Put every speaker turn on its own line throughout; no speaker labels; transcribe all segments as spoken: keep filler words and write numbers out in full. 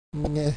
Nie.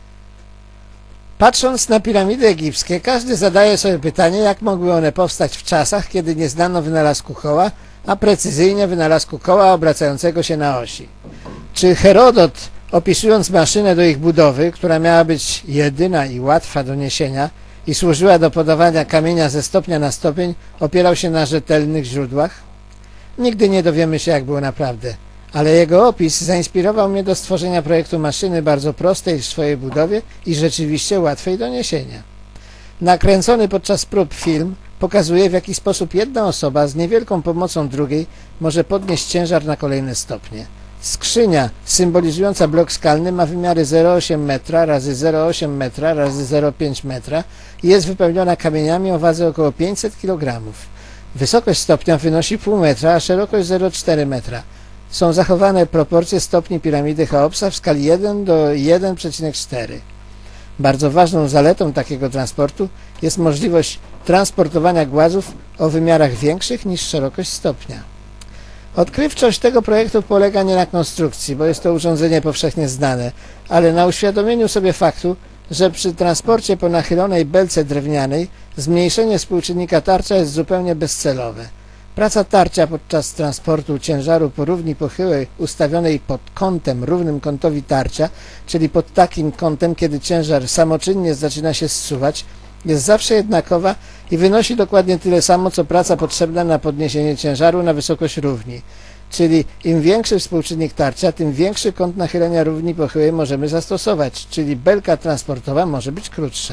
Patrząc na piramidy egipskie, każdy zadaje sobie pytanie, jak mogły one powstać w czasach, kiedy nie znano wynalazku koła, a precyzyjnie wynalazku koła obracającego się na osi. Czy Herodot, opisując maszynę do ich budowy, która miała być jedyna i łatwa do niesienia i służyła do podawania kamienia ze stopnia na stopień, opierał się na rzetelnych źródłach? Nigdy nie dowiemy się, jak było naprawdę, ale jego opis zainspirował mnie do stworzenia projektu maszyny bardzo prostej w swojej budowie i rzeczywiście łatwej do niesienia. Nakręcony podczas prób film pokazuje, w jaki sposób jedna osoba z niewielką pomocą drugiej może podnieść ciężar na kolejne stopnie. Skrzynia symbolizująca blok skalny ma wymiary zero przecinek osiem metra razy zero przecinek osiem metra razy zero przecinek pięć metra i jest wypełniona kamieniami o wadze około pięćset kilogramów. Wysokość stopnia wynosi pół metra, a szerokość zero przecinek cztery metra. Są zachowane proporcje stopni piramidy Cheopsa w skali jeden do jeden przecinek cztery. Bardzo ważną zaletą takiego transportu jest możliwość transportowania głazów o wymiarach większych niż szerokość stopnia. Odkrywczość tego projektu polega nie na konstrukcji, bo jest to urządzenie powszechnie znane, ale na uświadomieniu sobie faktu, że przy transporcie po nachylonej belce drewnianej zmniejszenie współczynnika tarcia jest zupełnie bezcelowe. Praca tarcia podczas transportu ciężaru po równi pochyłej ustawionej pod kątem równym kątowi tarcia, czyli pod takim kątem, kiedy ciężar samoczynnie zaczyna się zsuwać, jest zawsze jednakowa i wynosi dokładnie tyle samo, co praca potrzebna na podniesienie ciężaru na wysokość równi. Czyli im większy współczynnik tarcia, tym większy kąt nachylenia równi pochyłej możemy zastosować, czyli belka transportowa może być krótsza.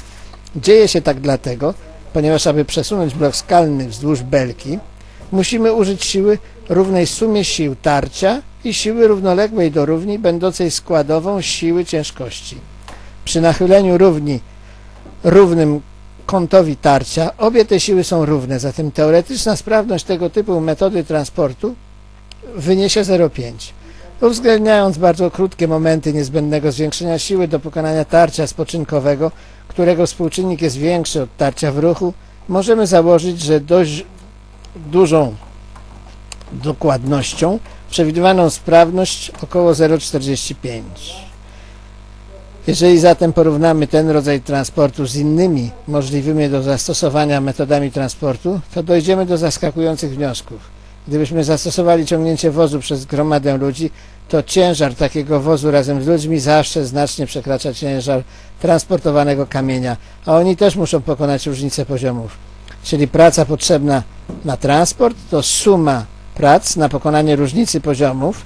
Dzieje się tak dlatego, ponieważ aby przesunąć blok skalny wzdłuż belki, musimy użyć siły równej sumie sił tarcia i siły równoległej do równi, będącej składową siły ciężkości. Przy nachyleniu równi równym kątowi tarcia obie te siły są równe, zatem teoretyczna sprawność tego typu metody transportu wyniesie zero przecinek pięć. Uwzględniając bardzo krótkie momenty niezbędnego zwiększenia siły do pokonania tarcia spoczynkowego, którego współczynnik jest większy od tarcia w ruchu, możemy założyć, że dość dużą dokładnością przewidywaną sprawność około zero przecinek czterdzieści pięć. Jeżeli zatem porównamy ten rodzaj transportu z innymi możliwymi do zastosowania metodami transportu, to dojdziemy do zaskakujących wniosków. Gdybyśmy zastosowali ciągnięcie wozu przez gromadę ludzi, to ciężar takiego wozu razem z ludźmi zawsze znacznie przekracza ciężar transportowanego kamienia, a oni też muszą pokonać różnicę poziomów. Czyli praca potrzebna na transport to suma prac na pokonanie różnicy poziomów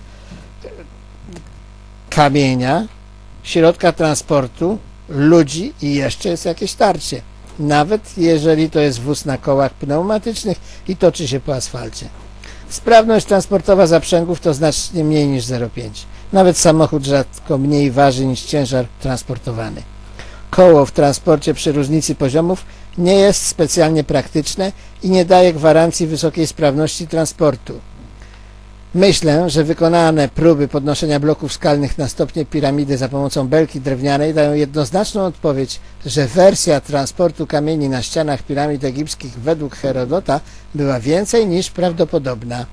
kamienia, środka transportu, ludzi i jeszcze jest jakieś tarcie. Nawet jeżeli to jest wóz na kołach pneumatycznych i toczy się po asfalcie. Sprawność transportowa zaprzęgów to znacznie mniej niż zero przecinek pięć. Nawet samochód rzadko mniej waży niż ciężar transportowany. Koło w transporcie przy różnicy poziomów nie jest specjalnie praktyczne i nie daje gwarancji wysokiej sprawności transportu. Myślę, że wykonane próby podnoszenia bloków skalnych na stopnie piramidy za pomocą belki drewnianej dają jednoznaczną odpowiedź, że wersja transportu kamieni na ścianach piramid egipskich według Herodota była więcej niż prawdopodobna.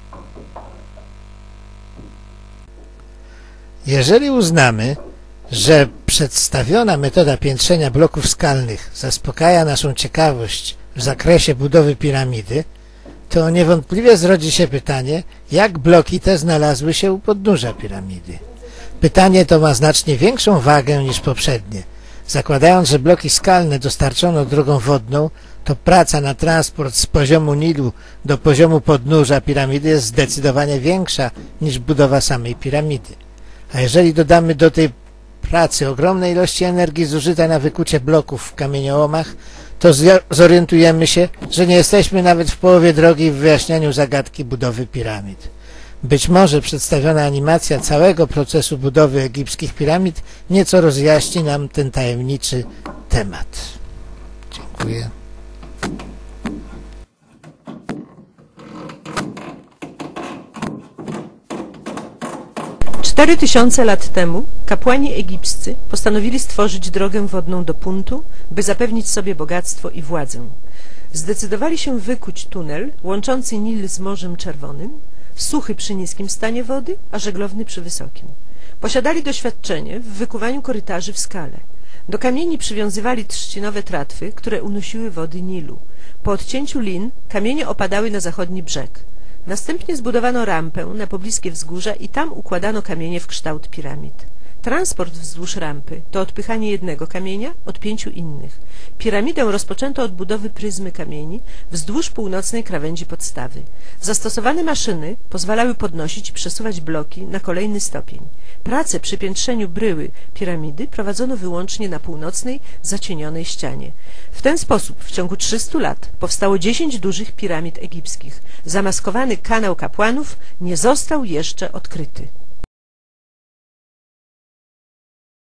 Jeżeli uznamy, że przedstawiona metoda piętrzenia bloków skalnych zaspokaja naszą ciekawość w zakresie budowy piramidy, to niewątpliwie zrodzi się pytanie, jak bloki te znalazły się u podnóża piramidy. Pytanie to ma znacznie większą wagę niż poprzednie. Zakładając, że bloki skalne dostarczono drogą wodną, to praca na transport z poziomu Nilu do poziomu podnóża piramidy jest zdecydowanie większa niż budowa samej piramidy. A jeżeli dodamy do tej pracy ogromnej ilości energii zużytej na wykucie bloków w kamieniołomach, to zorientujemy się, że nie jesteśmy nawet w połowie drogi w wyjaśnianiu zagadki budowy piramid. Być może przedstawiona animacja całego procesu budowy egipskich piramid nieco rozjaśni nam ten tajemniczy temat. Dziękuję.
Cztery tysiące lat temu kapłani egipscy postanowili stworzyć drogę wodną do Puntu, by zapewnić sobie bogactwo i władzę. Zdecydowali się wykuć tunel łączący Nil z Morzem Czerwonym, suchy przy niskim stanie wody, a żeglowny przy wysokim. Posiadali doświadczenie w wykuwaniu korytarzy w skale. Do kamieni przywiązywali trzcinowe tratwy, które unosiły wody Nilu. Po odcięciu lin kamienie opadały na zachodni brzeg. Następnie zbudowano rampę na pobliskie wzgórza i tam układano kamienie w kształt piramid. Transport wzdłuż rampy to odpychanie jednego kamienia od pięciu innych. Piramidę rozpoczęto od budowy pryzmy kamieni wzdłuż północnej krawędzi podstawy. Zastosowane maszyny pozwalały podnosić i przesuwać bloki na kolejny stopień. Prace przy piętrzeniu bryły piramidy prowadzono wyłącznie na północnej, zacienionej ścianie. W ten sposób w ciągu trzystu lat powstało dziesięć dużych piramid egipskich. Zamaskowany kanał kapłanów nie został jeszcze odkryty.